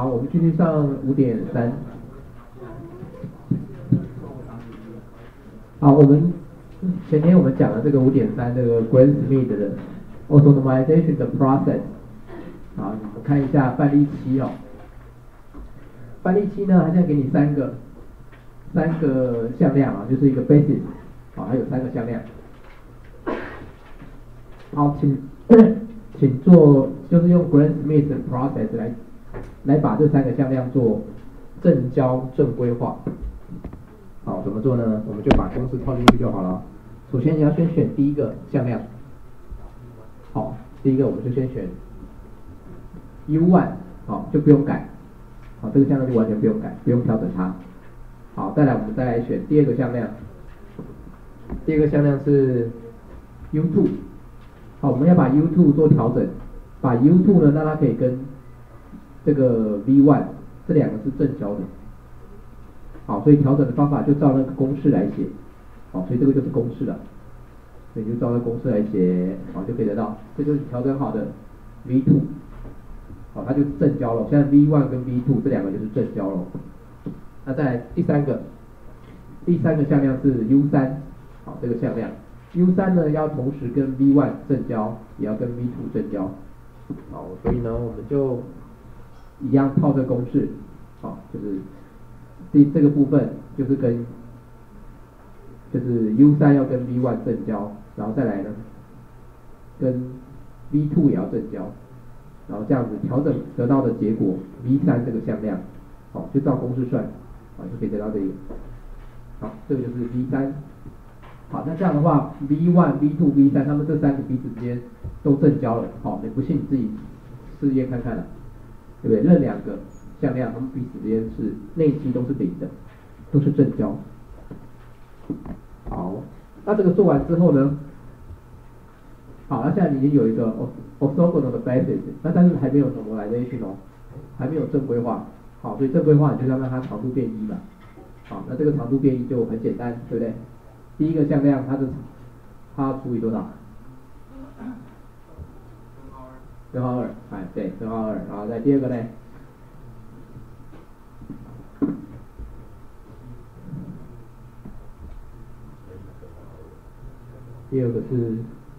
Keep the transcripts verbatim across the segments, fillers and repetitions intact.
好，我们继续上五点三。好，我们前天我们讲了这个五点三这个 Grant Smith 的 Autonomization 的 process。好，我们看一下范例七哦。范例七呢，它现在给你三个三个向量啊，就是一个 basis， 好，还有三个向量。好，请请做，就是用 Grant Smith 的 process 来来把这三个向量做正交正规化。好，怎么做呢？我们就把公式套进去就好了。首先你要先选第一个向量。好，第一个我们就先选 U 一， 好，就不用改。好，这个向量就完全不用改，不用调整它。好，再来我们再来选第二个向量。第二个向量是 U 二。好，我们要把 U 二 做调整，把 U 二 呢让它可以跟这个 V 一 这两个是正交的。好，所以调整的方法就照那个公式来写。好，所以这个就是公式了。所以就照那个公式来写，好，就可以得到，这就是调整好的 V 二。好，它就是正交了。现在 V 一 跟 V 二 这两个就是正交了。那再来第三个，第三个向量是 U 三。好，这个向量 U 三 呢要同时跟 V 一 正交，也要跟 V 二 正交。好，所以呢我们就一样套这个公式。好，就是第这个部分就是跟就是 U 三 要跟 V 一 正交，然后再来呢跟 V 二 也要正交，然后这样子调整得到的结果 V 三 这个向量，好，就照公式算，好，就可以得到这个。好，这个就是 V 三。好，那这样的话 V 一 V 二 V 三 它们这三个彼此之间都正交了。好，你不信你自己试验看看了，对不对？任两个向量它们彼此之间是内积都是零的，都是正交。好，那这个做完之后呢，好，那现在你已经有一个 orthogonal 的 basis， 那但是还没有 normalization 哦，还没有正规化。好，所以正规化你就要让它长度变一嘛。好，那这个长度变一就很简单，对不对？第一个向量它的它除以多少？根号二，哎，对，根号二。然后再第二个呢？第二个是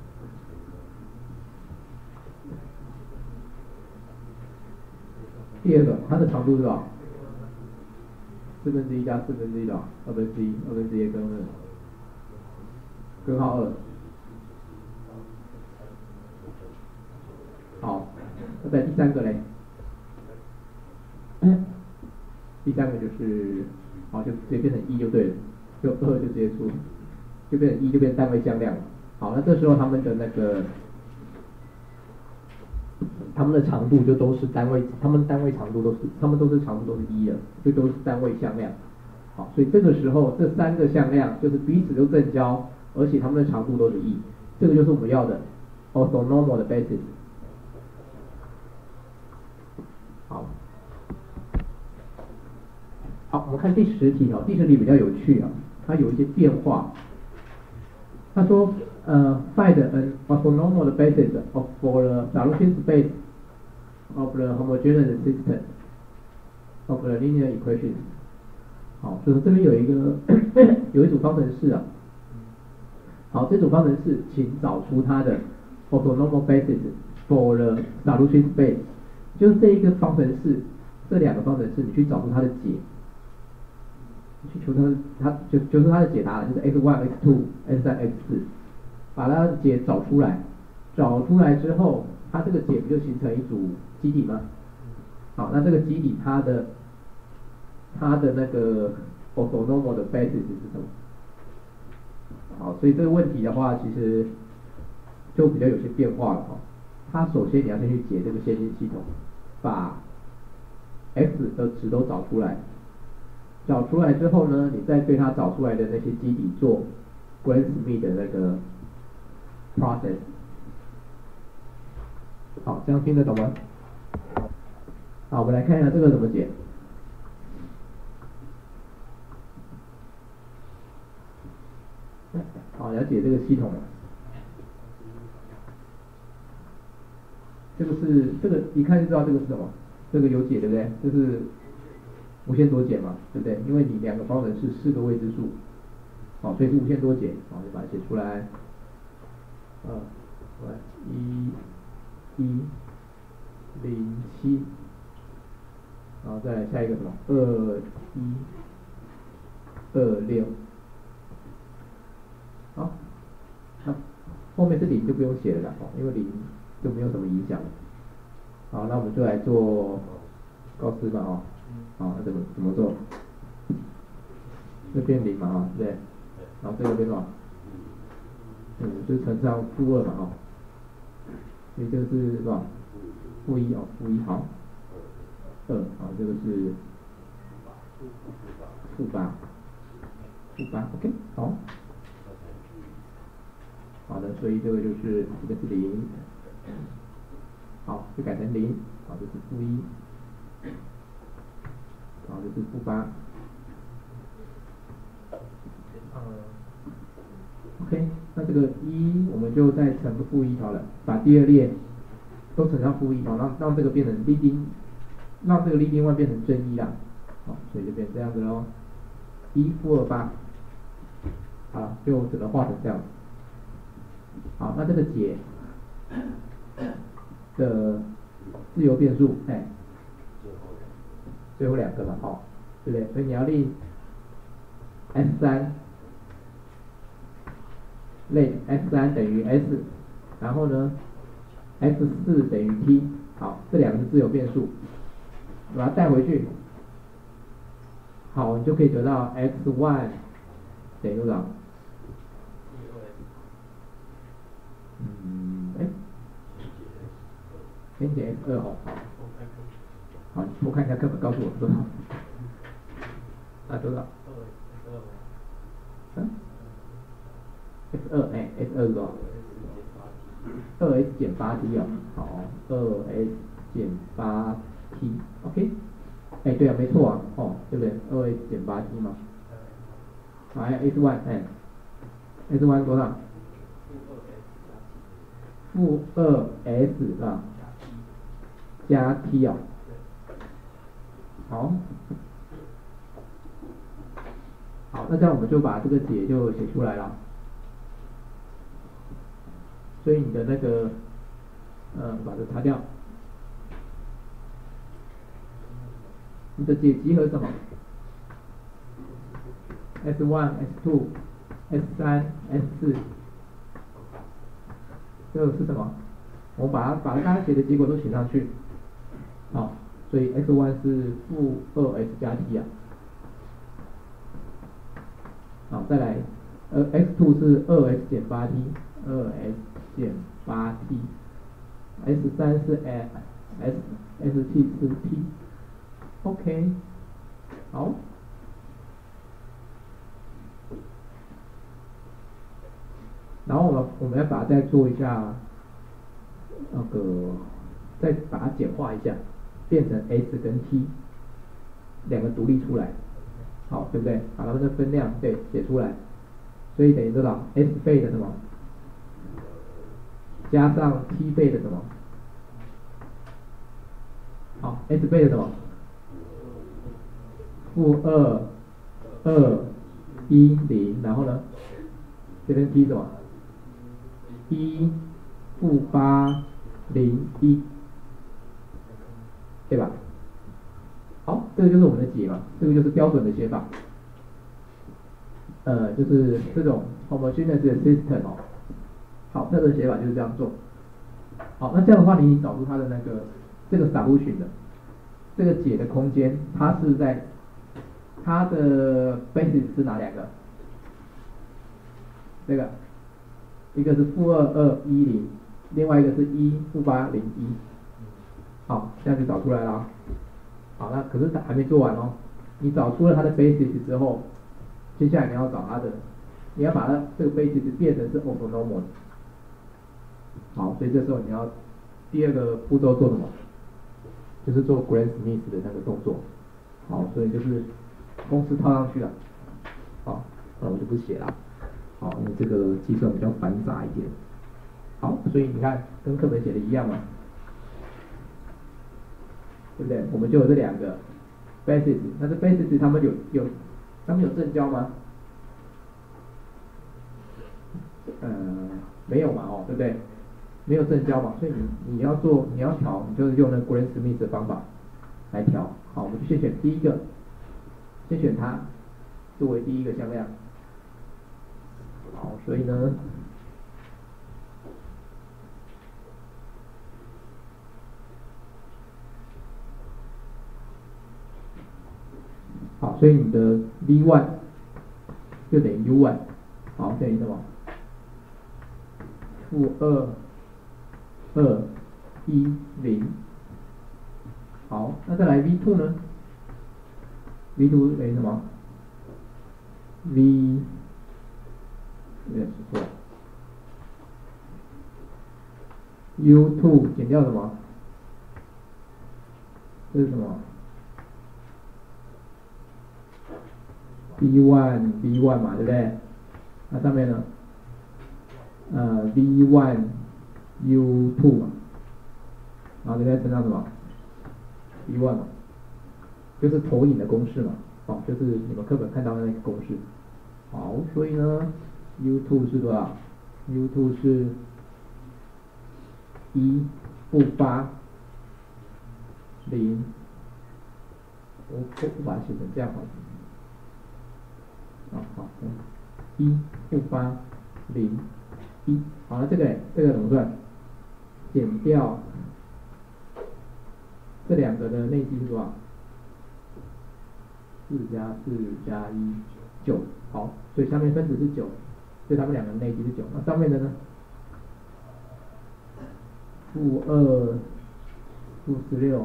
第二个，它的长度是多少？四分之一加四分之一的二分之一，二分之一根二，根号二。好，那在第三个嘞？第三个就是，好，就直接变成一就对了，就二就直接出，就变成一就变成单位向量了。好，那这时候它们的那个，它们的长度就都是单位，它们单位长度都是，它们都是长度都是一的，就都是单位向量。好，所以这个时候这三个向量就是彼此都正交，而且它们的长度都是一，这个就是我们要的 orthonormal 的 basis。好，好，我们看第十题哦，第十题比较有趣啊，它有一些变化。他说，呃 ，find an orthonormal basis of for the solution space of the homogeneous system of the linear equations。好，就是这边有一个有一组方程式啊。好，这组方程式，请找出它的 orthonormal basis for the solution space。就是这一个方程式，这两个方程式，你去找出它的解。去求它，它就就是它的解答了，就是 x 一 x 二 x 三 x 四，把它的解找出来，找出来之后，它这个解不就形成一组基底吗？好，那这个基底它的它的那个 orthonormal 的 basis 是什么？好，所以这个问题的话，其实就比较有些变化了哈。它首先你要先去解这个线性系统，把 x 的值都找出来。找出来之后呢，你再对它找出来的那些基底做 Grant Smith 的那个 process。好，这样听得懂吗？好，我们来看一下这个怎么解。好，了解这个系统。这个是这个一看就知道这个是什么这个有解对不对？就是无限多解嘛，对不对？因为你两个方程是四个未知数，好，所以是无限多解，好，就把它写出来。二，来一，一，零七，然后再来下一个什么？二一，二六，好，那后面这零就不用写了啦，因为零就没有什么影响了。好，那我们就来做高斯吧，哦，好，那怎么怎么做？这边零嘛，哦，对，然后这个边多少？嗯，就乘上负二嘛，哦，所以这个是多少？负一哦，负一好，二好，这个是负八，负八 ，OK， 好，好的，所以这个就是这个是零，好，就改成零，好，这是负一，好，这是负八。OK， 那这个一我们就再乘个负一好了，把第二列都乘上负一，好，让让这个变成 leading， 让这个 leading one 变成正一啦，好，所以就变成这样子咯，一负二八，好，就整个画成这样。好，那这个解的自由变数，哎，最后两个嘛，好，对不对？所以你要令 S 三。类 S 三等于 S， 然后呢 ，X 四等于 T， 好，这两个是自由变数，把它带回去，好，你就可以得到 X 一 等于多少？嗯，哎，先减 X 二哦，好，你偷看一下课本，告诉我多少？啊，多少？嗯？ X 二，哎 ，X 二是多少？二 S 减八 T 哦，好，二 S 减八 T，OK， 哎，对啊，没错啊，哦，对不对？二 S 减八 T 嘛，好，还有 S 一，哎 ，S 一多少？负二 S 是吧？加 T 啊，好，好，那这样我们就把这个解就写出来了。所以你的那个，呃，把它擦掉。你的解集合什么 ？S 一 S 二 S 三 S 四，这个是什么？我们把它把它刚才写的结果都写上去。好，所以 X 一是负二 S 加 T 啊。好，再来，呃 ，X 二是二 S 减八 T， 二 S 减八 T，S 三是 S，S T 是 T，OK， 好，然后我们我们要把它再做一下，那个再把它简化一下，变成 S 跟 T 两个独立出来，好，对不对？把它们的分量对写出来，所以等于多少 ？S 倍的什么？加上 T 倍的什么？好 ，S 倍的什么？负二二一零，然后呢？这边 T 什么？一负八零一，对吧？好，这个就是我们的解嘛，这个就是标准的写法。呃，就是这种 homogeneous system 哦。好，那个写法就是这样做。好，那这样的话，你已经找出它的那个这个 solution 的这个解的空间，它是在它的 basis 是哪两个？这个一个是负二二一零，另外一个是一负八零一。好，这样就找出来了。好，那可是它还没做完哦。你找出了它的 basis 之后，接下来你要找它的，你要把它这个 basis 变成是 orthonormal。好，所以这时候你要第二个步骤做什么？就是做 Gram-Smith 的那个动作。好，所以就是公式套上去了。好，那我就不写了。好，因为这个计算比较繁杂一点。好，所以你看跟课本写的一样嘛。 对不对？我们就有这两个 basis， 那这 basis 它们有有它们有正交吗？呃，没有嘛，哦，对不对？没有正交嘛，所以你你要做你要调，你就是用那 Graham Smith 的方法来调。好，我们就先选第一个，先选它作为第一个向量。好，所以呢，好，所以你的 v 一 就等于 u 一，好，等于什么？负二二一零。好，那再来 v 二 呢 ？v 二 等于什么 ？v 有点写错 u 二 减掉什么？这是什么 ？b 一 b 一 嘛，对不对？那上面呢？呃 v 一 u 二 嘛，然后这边乘上什么 v 一 嘛，就是投影的公式嘛，哦，就是你们课本看到的那个公式。好，所以呢 u 二 是多少 ？u 二 是一负八零，我我把它写成这样好了。啊好，一负八零一，好了，这个这个怎么算？减掉这两个的内积是多少？四加四加一九，好，所以下面分子是九，所以它们两个内积是九。那上面的呢？负二负十六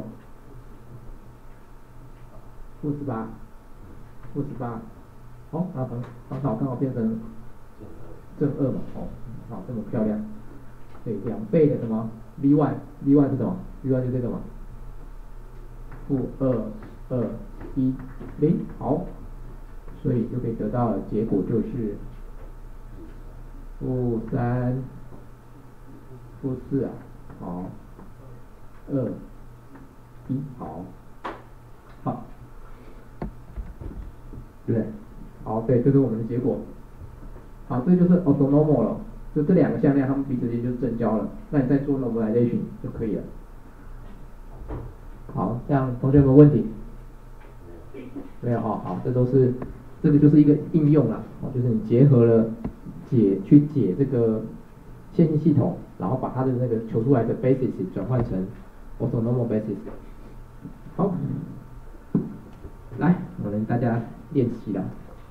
负十八负十八，好，那很很好，刚好变成正二嘛，哦，好，这么漂亮。对，两倍的什么 v 一 v 一 是什么 v 一 就这个嘛，负二二一零，好，所以就可以得到的结果就是负三负四啊，好，二一，好，好，对不对？好，对，这是我们的结果。好，这就是 orthonormal 了，就这两个向量它们彼此之间就是正交了，那你再做 normalization 就可以了。好，这样同学们有问题？没有哈，好，这都是这个就是一个应用啦，哦，就是你结合了解去解这个线性系统，然后把它的那个求出来的 basis 转换成 orthonormal basis。好，来，我们大家练习了。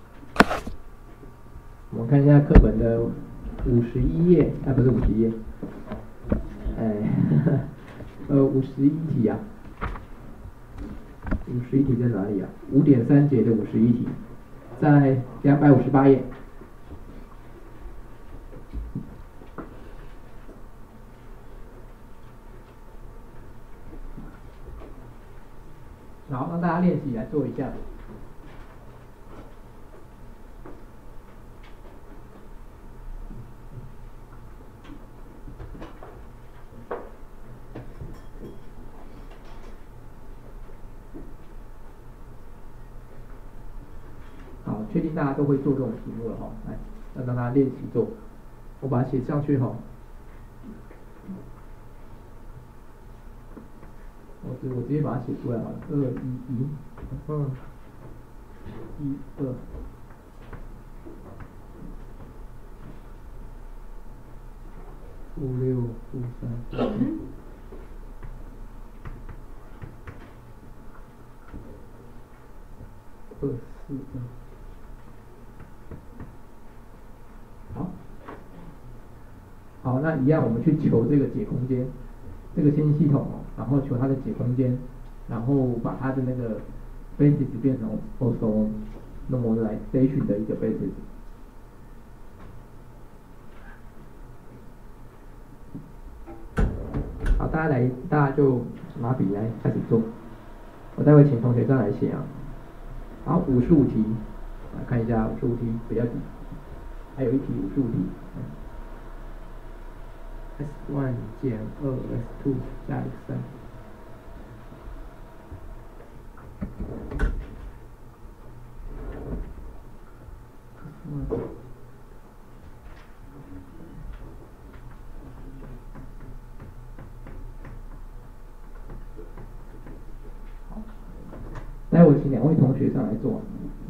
我们看一下课本的五十一页，啊不是五十页，哎，呃五十一题啊，五十一题在哪里啊？五点三节的五十一题，在两百五十八页。好，让大家练习来做一下。好，确定大家都会做这种题目了哈，来，要让大家练习做，我把它写上去哈。我直我直接把它写出来好了，二一一，二一二，负六负三，二四二，好，好，那一样我们去求这个解空间，这个线性系统哦，然后求它的解空间，然后把它的那个 basis 变成 orthonormalization 的一个 basis。好，大家来，大家就拿笔来开始做。我待会请同学再来写啊。好，五十五题，来看一下五十五题比较低，还有一题五十五题。S 一 减二 S 二 加 X 三。 待会请两位同学上来做。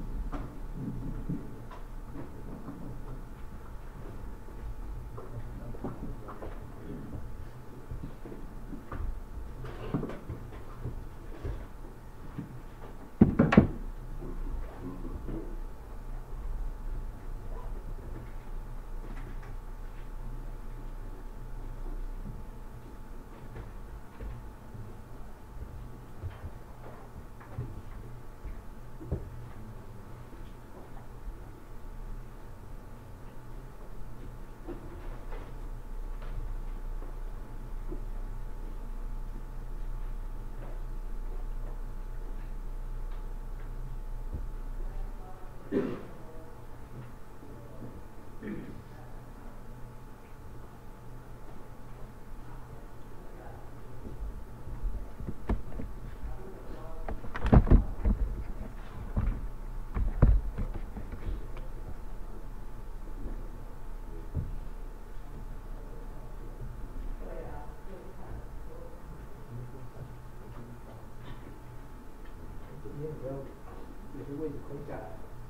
有些位置空下来。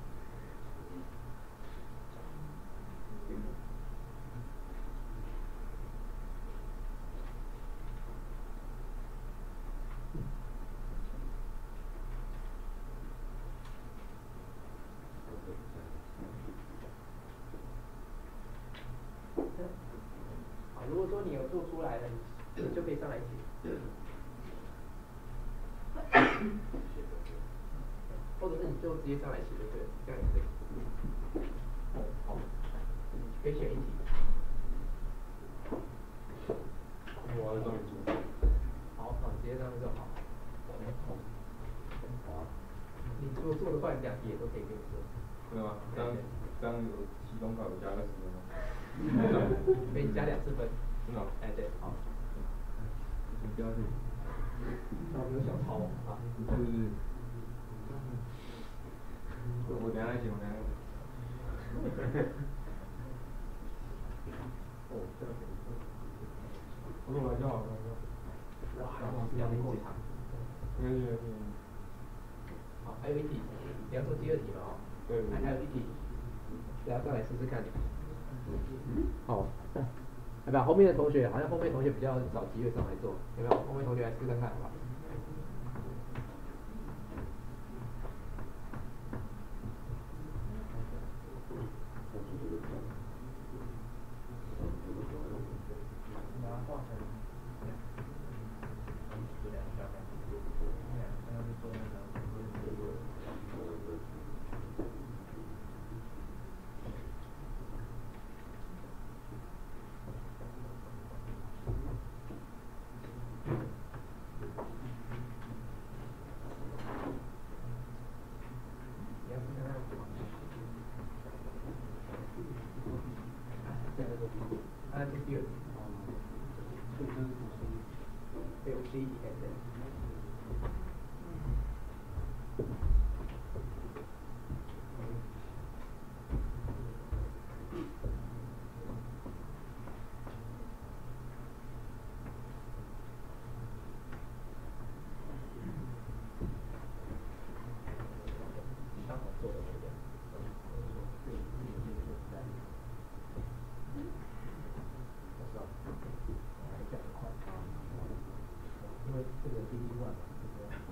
好，如果说你有做出来了，你就可以上来写。或者是你就直接上来写就对了，这样也可以。哦，好，可以选一题。 我在上面做。 好，好，直接上面就好。好。你如果做的话，你两题也都可以跟你做。 对吗？这样这样有期中考有加二十分吗？ 可以加两次分。 真的？ 哎，对，好。 你不要去。 那我没有小抄啊。 是是是。我等下来写，我等下来写。哦，这样。我说我就好了。 哇，要得过场。 没事没事。 好，还有一题，你要做第二题嘛？哦。 对。 还还有一题，大家再来试试看。好，要不要？后面的同学好像后面同学比较找机会上来做，有没有？后面同学来试看看，好吧？啊，这第二题。对，我第一题开始。刚好做的那个。我知道。来一下快。因为这个第一段嘛，对不对？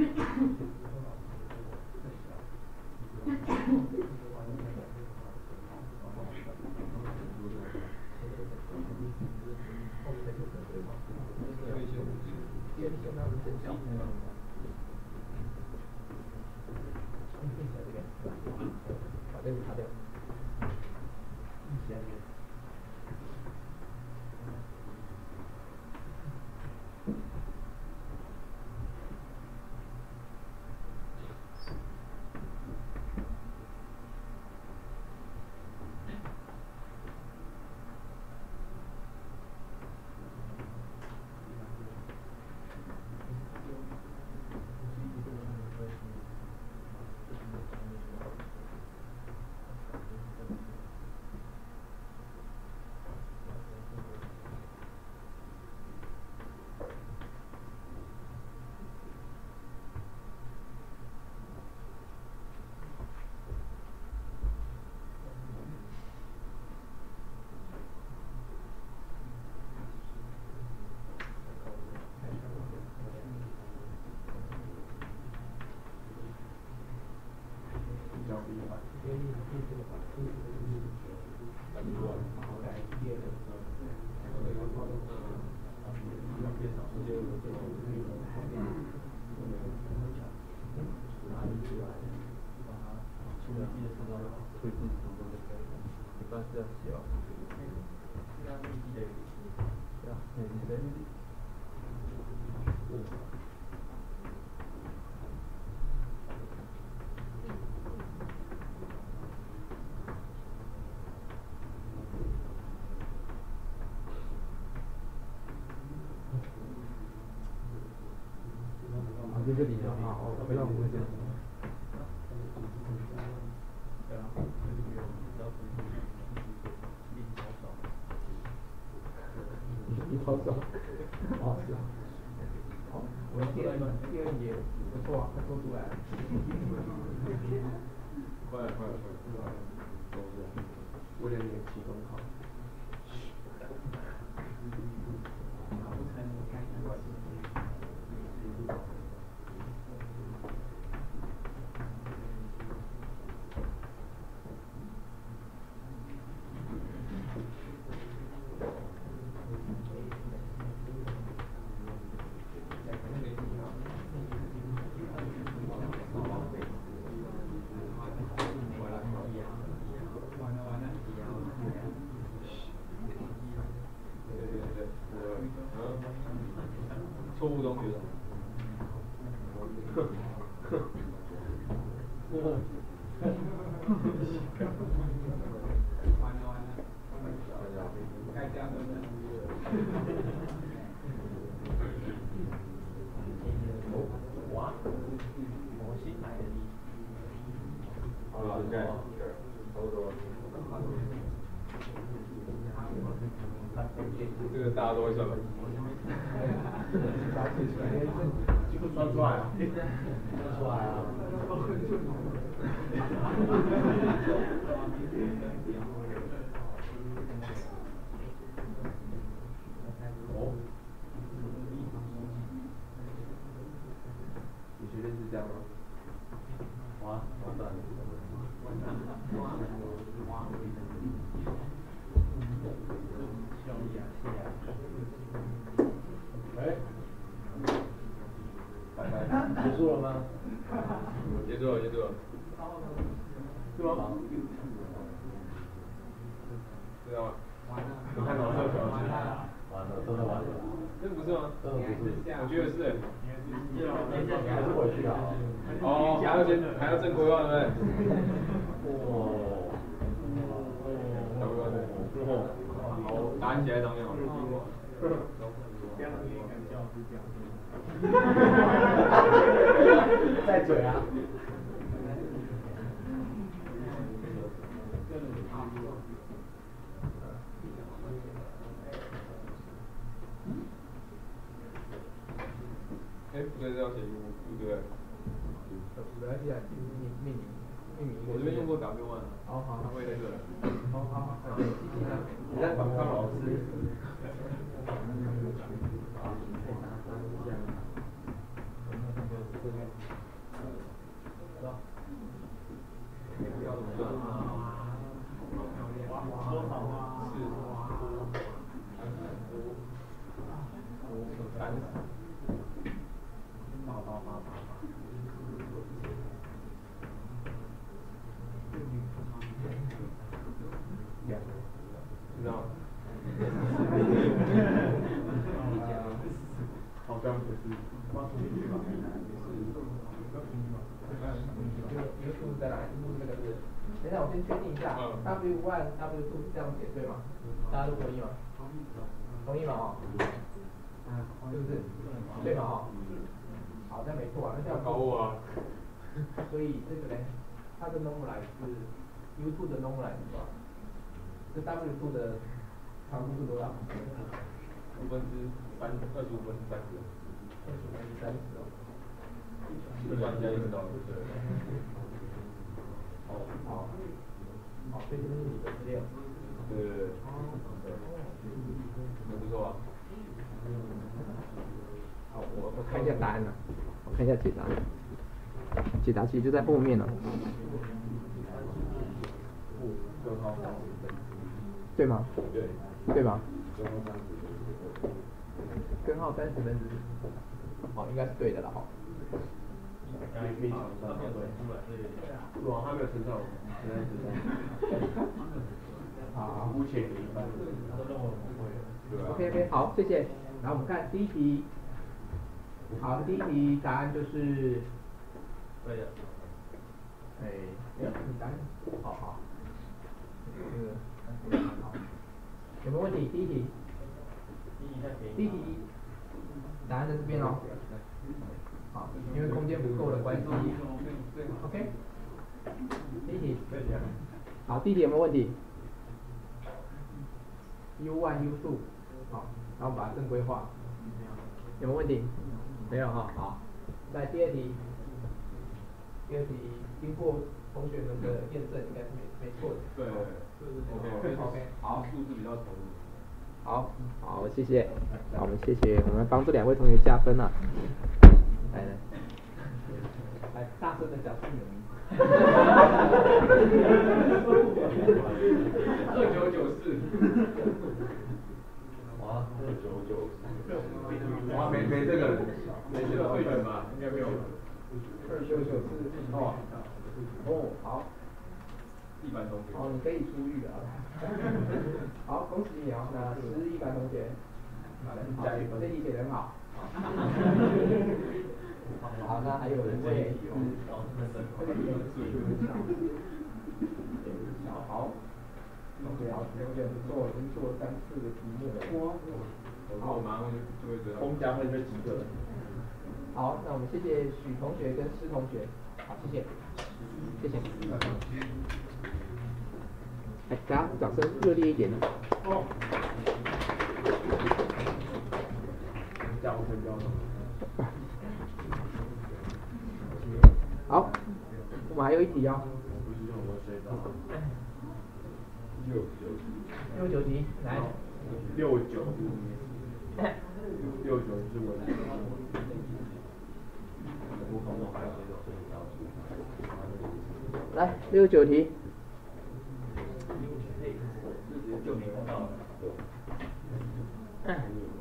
把这个擦掉。在这里的话，我回到我们这。一超少，哦是啊，好，我们第二第二节不错啊，快做出来了。 快了快了快了， 为了你的期中考。 错误中学生。 完了完了，该这样的。 哇，我新买的。 好了，现在差不多。这个大家都会算吧？ 算出来啊！算出来啊！哦，你觉得是这样吗？哇，完蛋了！哎，结束了吗？ 结束了，结束了。 是吗？ 知道吗？ 你看到这个完了，完了，真的完了。 这不是吗？ 真的不是， 我觉得是。 还是回去啊？ 哦，还要先还要正规划，对不对？ 哦。 哦。好，打起来当面好了。 在嘴啊。 哎，不对，这要写 U， 对不对？ 没关系啊，命命名命名。 我这边用过 W one 啊。 好好。 他会那个。 好好好。你在广告老师。这要怎么算啊？多少啊？四、五、三十。八八八八八。知道。好像不是。 U 在哪里？这个是。等一下，我先确定一下。W one W two 是这样写对吗？大家都同意吗？同意吗？哦。是不是？对吗？哦。好，那没错啊，那这样。 搞我啊！ 所以这个呢，它的 normalize 是 U two 的 normalize 是吧？这 W two 的长度是多少？ 五分之三，二十五分之三十。 二十五分之三十哦。 这算一下就知道了。对。 好，好，好，所以这是你的资料。 对对对。很不错啊。 好，我我看一下答案了，我看一下解答。解答其实就在后面了。 根号三十。 对吗？ 对。 对吧？ 根号三十。 根号三十分之，哦，应该是对的了哈。 可以可以乘上，对。对啊，他没有乘上，现在乘上。 好， 姑且给一半。 OK OK， 好，谢谢。然后我们看第一题。好，第一题答案就是。 对的。 哎，哎，你答案，好好。这个，好。有没有问题？第一题。第一题。答案在这边哦。好，因为空间不够的关系。OK。第一题。好，第一题有没有问题 ？U one U two， 好，然后把它正规化。有没有问题？没有哈，好。来第二题。第二题经过同学们的验证，应该是没没错的。 对对对。OK OK， 好，数字比较同。 好，好，谢谢。好，我们谢谢，我们帮这两位同学加分了。来来，来，大声的讲出你的名字。 二九九四。哇，二九九四。哇，没没这个，没这个会选吧？应该没有。 二九九四。哦。哦，好。 一般同学。 哦，你可以出狱啊。好，恭喜你哦，那十一班同学。好，这题写得很好。好，那还有人会小豪，同学好，同学不错，已经做了三四个题目了。 好，我马上就会知道。 公加分就及格了。好，那我们谢谢许同学跟施同学，好，谢谢，谢谢。哎，大家掌声热烈一点。哦。加分加分。好，我们还有一题哦。 六九。 六九题，来。 六九。六九是文。 来，六九题。 就没看到了。嗯。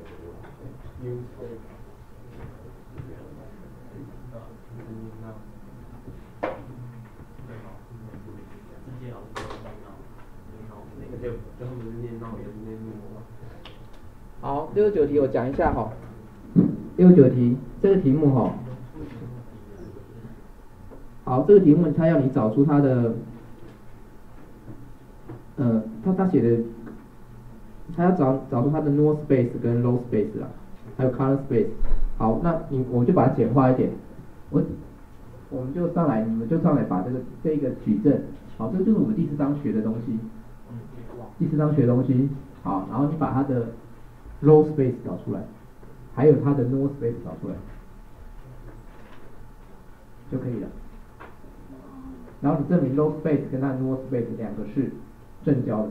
好，六十九题我讲一下哈。六十九题这个题目哈，好，这个题目它要你找出它的，呃，它它写的，它要找找出它的 null space 跟 row space 啊，还有 column space。好，那你我就把它简化一点，我我们就上来，你们就上来把这个这个矩阵，好，这就是我们第四章学的东西，第四章学的东西，好，然后你把它的 row space 找出来，还有它的 null space 找出来，就可以了。然后你证明 row space 跟它的 null space 两个是正交的。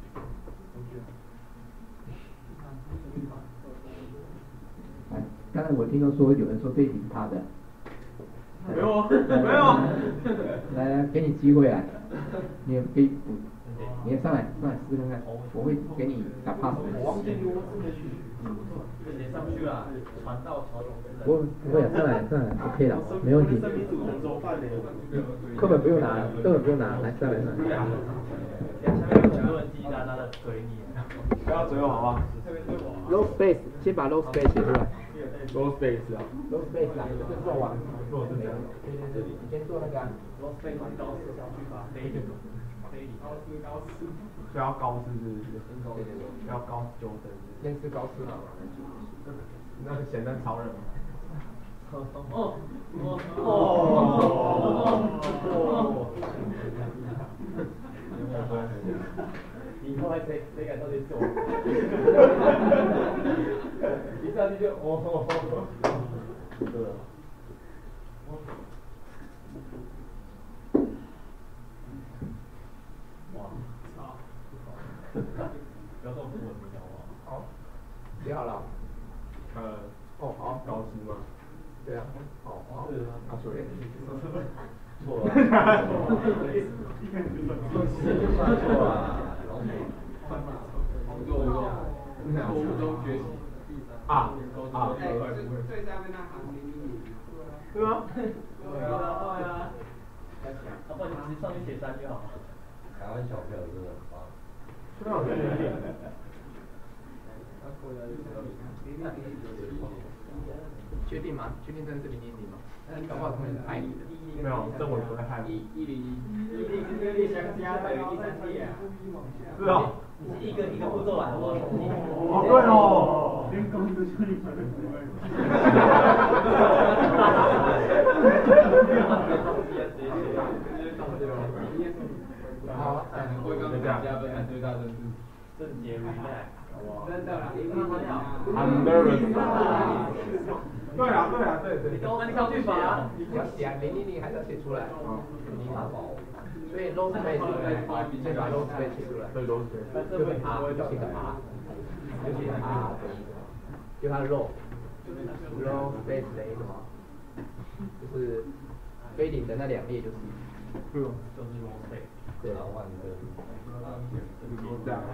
来，刚才但我听说说有人说这一题是他的。 没有啊，没有啊。 来来，给你机会来，你可以补，你上来上来试看看，我会给你打 pass。 我忘记我这个去，直接上去了，传到桥头。 不不会，上来上来 OK 的，没问题。课本不用拿，课本不用拿，来上来上来。 下面有很多人滴答答的怼你，不要怼我好不好 ？Low space， 先把 low space 写出来。 ？Low space 啊 ，low space 啊，这是做完，做这个，对对对，你先做那个 ，low space 高斯上去吧，飞的，飞高斯高斯， 不要高斯是不是？不要高斯纠正。 类似高斯嘛。 那是咸蛋超人吗？ 哦哦哦哦！以后还谁谁敢上去做？一上去就哦。对了。哇！操！不要这么不文明好不好？ 好，写好了。 呃， 哦好， 高斯吗？ 对啊，好好，啊所以错了，算错了，错误中学习。 啊啊！ 最最下面那行零零零。 对吗？ 对啊，对啊。要不然你直接上去写三就好了。 台湾小朋友真的很棒。 对啊，对对对。 确定吗？确定真的是零零零吗？搞不好他们是爱你的。 没有，这我不会害我。 一一零一，一零是跟你相加等于第三题啊。 是哦。 你是一个一个步骤来，好不好？ 哦对哦。连公司就你们不会。 好， 会跟大家分享最大的是正解 relax，好不好？ 真的啦，一定要 I'm nervous。对啊对啊对对。 你都你上去吧。 你要写啊，零零零还是要写出来。零零所以 low space 先把 low space 写出来。 对 low space。 就是 R，就写个 R，就写 R，就它的 low low space 等于什么？就是非零的那两列就是。 对哦。 就是 low space。 对。 两万个。 这样。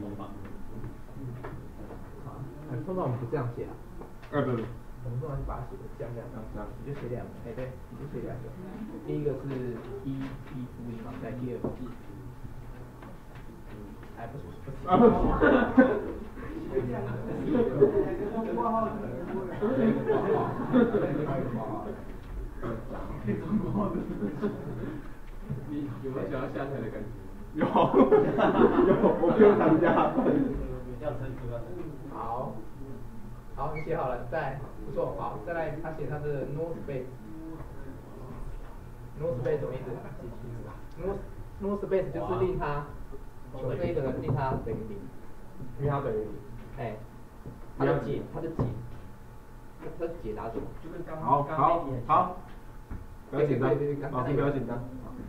哎，通常我们不这样写啊。 呃不不。 我们通常是把它写的这样这样这样，你就写两个，哎对，你就写两个。第一个是一一复音嘛，在第二个。哎不是不是。啊不是。 你有没有想要下台的感觉？ 有有，我不用参加。 要撑住要撑住。 好，好，你写好了，再不错，好，再来，他写他的 no space。no space 什么意思 ？no no space 就是令他求这一个令他等于零， 令他等于零。 哎，他的解，他的解，他的解答什么？ 就跟刚好好好。不要紧张，老师不要紧张。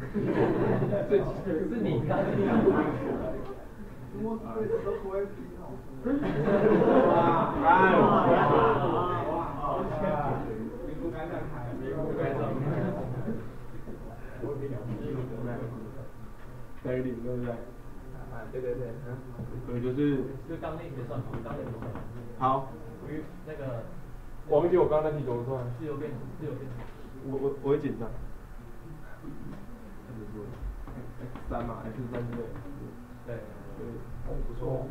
是你刚刚。 我这次都不会比哦。 哇！哎呦！ 哇！好强！你不该上台，你不该上台。我比较等于零，对不对？ 啊，对对对，嗯。 所以就是。 就刚那题算，刚那题算。 好。 那个。 我忘记我刚刚那题怎么算。 自由变，自由变。 我我我会紧张。三嘛 ，X 三对。 对。 对。 哦，不错。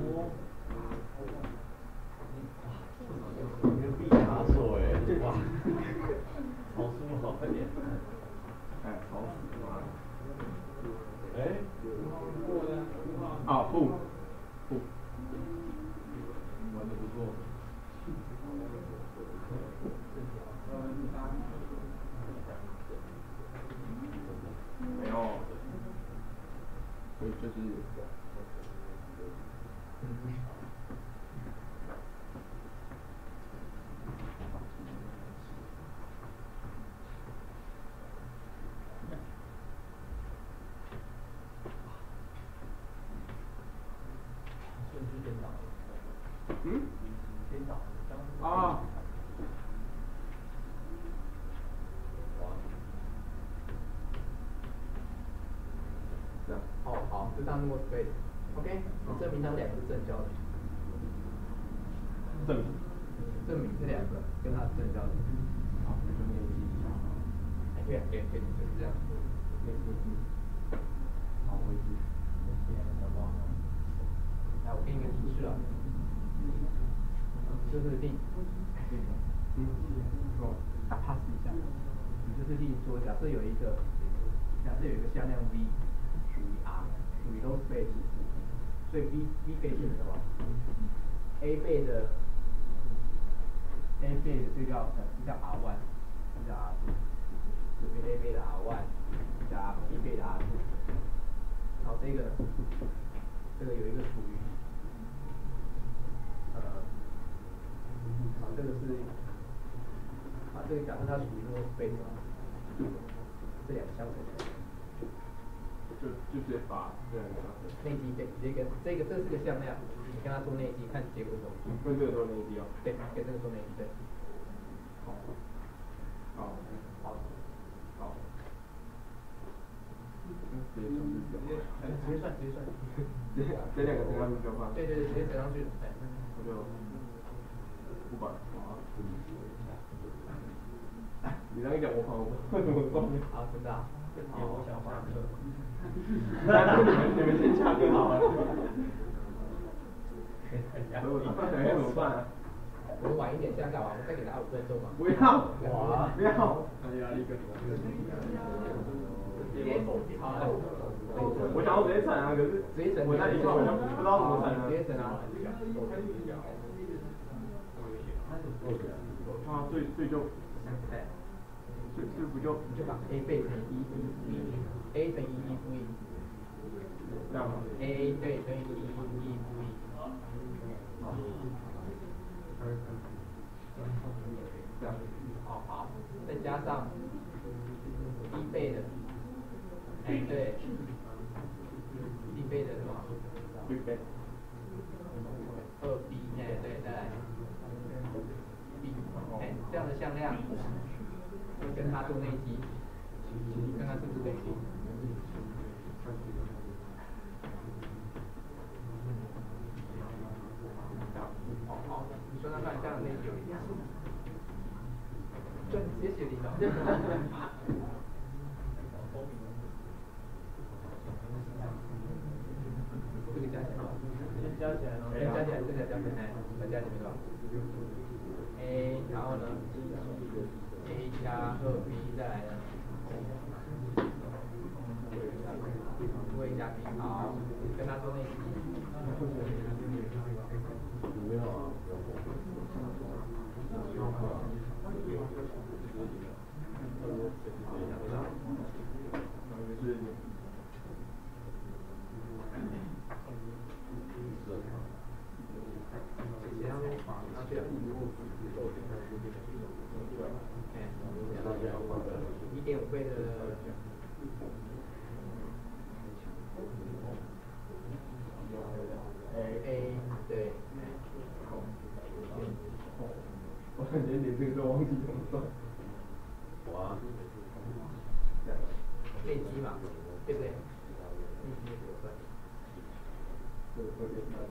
你的必答错哎，哇！好舒服，快点。 哎，好死妈！ 哎。 啊不不。 玩的不错。 没有，所以就是。 顺序颠倒了。 嗯？ 颠倒。 啊。 就当 no space。OK， 证明它们两个是正交的。 证明。 证明这两个跟它是正交的。好，那就内积比较好。哎，对啊，对对，就是这样。内积。好，微积。来，我给你个提示啊。就是例，嗯，说打 pass 一下，你就是例如说，假设有一个，假设有一个向量 V 属于 R， 属于 low space， 所以 V V 可以是什么 ？A 倍的 A 倍的这个叫这叫 R 一， 这叫 R 二， 这边 A 倍的 R 一 加 B 倍的 R 二， 好，这个这个有一个属于。呃，好，这个是，啊，这个假设它属于 no space， 这两个相乘起来， 就就直接把这两个内积对，直接跟这个这是个向量，你跟它做内积，看结果怎么做。 跟这个做内积哦。 对，跟这个做内积对。好，好，好，好。 直接算， 直接算，直接算。 这这两个乘上去就换。 对对对，直接乘上去，哎。 我就不管，你这样一讲，我跑不怎么动。 啊，真的啊？ 好，我想下课。 那你们你们先下课好了。我他妈想要怎么办啊？ 我们晚一点下课吧，我们再给他五分钟嘛。 不要，哇，不要。 大家一个。 我想要直接乘啊，可是直接乘， 我那以前我就不知道怎么乘啊。 直接乘啊。 啊，对对就，对对不就就把 A 倍乘以一负一 ，A 乘以一负一， 这样吗 ？A 对乘以一一负一。这样，好好，再加上一倍的，哎对，一倍的什么？ 一倍。 二 B 哎对，再来 B 哎这样的向量，跟它做内积，看看是不是内积。好好，你说说看，这样的内积有一点。就直接写零了。这个加起来， 先加起来， 先加起来，这个加起来，再加起来对吧 ？A， 然后呢 ？A 加二 B 再来呢？负 A 加 B， 好，跟他做内积。 没有啊。 一点五倍的。A 对。 我感觉你这个都忘记怎么算。 哇。 内积嘛，对不对？内积怎么算？ 这个特别难。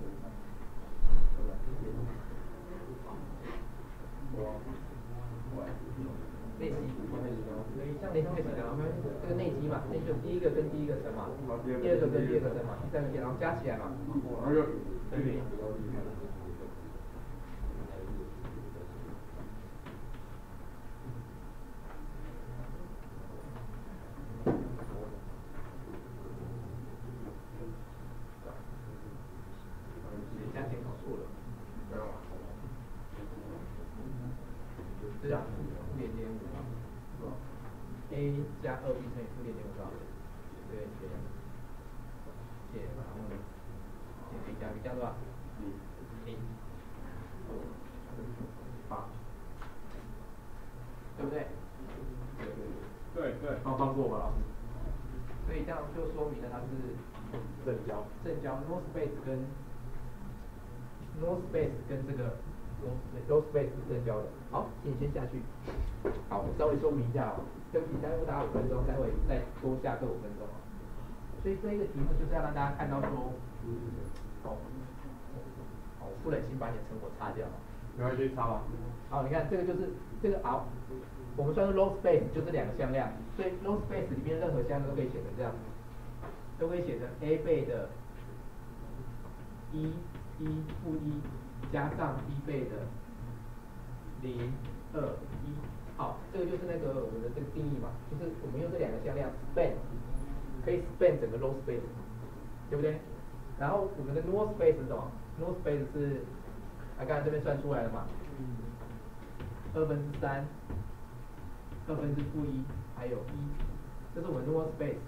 内积，像内积内积然后这个内积嘛，那就第一个跟第一个乘嘛，第二个跟第二个乘嘛，第三个然后加起来嘛， 然后就对不对？加减搞错了，这叫负零点五嘛 ，A 加二 B 乘以负零点五多少？对，减减然后呢，减 A 加 B 加多少？零，八，对不对？ 对对，放放过吧，老师。 所以这样就说明了它是正交。 正交 ，no space 跟 no space 跟这个 no no space 是正交的。好，请先下去。好，我稍微说明一下哦，对不起，待会打五分钟，待会再多下课五分钟。 所以这一个题目就是要让大家看到说，哦，哦，不忍心把你的成果擦掉。 没关系，擦吧。 好，你看这个就是这个好，我们算是 low space 就这两个向量，所以 low space 里面任何向量都可以写成这样，都可以写成 a 倍的一一负一加上 b 倍的零二一。好，这个就是那个我们的这个定义嘛，就是我们用这两个向量 span 可以 span 整个 low space， 对不对？然后我们的 null space 是什么 ？null space 是啊，刚才这边算出来了嘛，二分之三，二分之负一，还有一，这是我们 null space。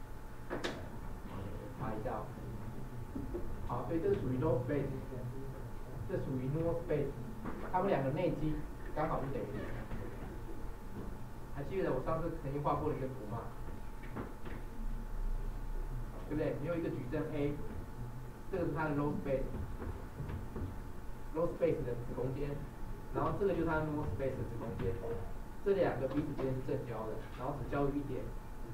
查一下哦。好，所以这是属于 null space， 这属于 null space， 它们两个内积刚好是等于零。还记得我上次曾经画过的一个图吗？对不对？你有一个矩阵 A， 这个是它的 low space，low space 的子空间，然后这个就是它的 null space 的子空间，这两个彼此间是正交的，然后只交于一点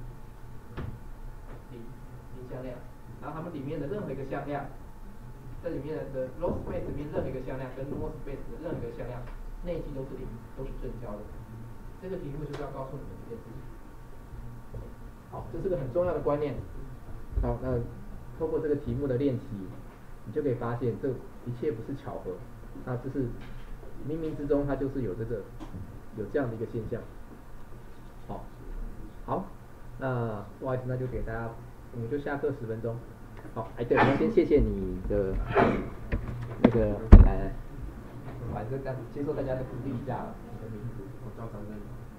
零零向量，然后它们里面的任何一个向量，这里面的 low space 里面任何一个向量跟 null space 的任何一个向量内积都是零，都是正交的。这个题目就是要告诉你们这件事情。好，这是个很重要的观念。好，那透过这个题目的练习，你就可以发现这一切不是巧合，那这是冥冥之中它就是有这个有这样的一个现象。好，好，那不好意思，那就给大家，我们就下课十分钟。好，哎，对，我们先谢谢你的那个来来，反正刚接受大家的鼓励一下，你的名字。 我叫张真。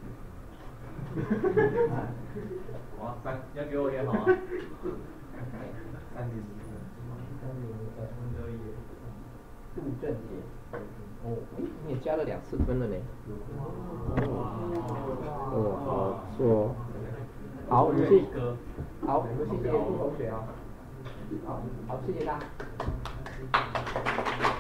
好，三，要给我也好啊。三零零。 三零零二杜正杰。哦，你也加了两次分了呢。哦，好错。好，我们谢，好，我们谢谢杜同学啊。好，好，谢谢大家。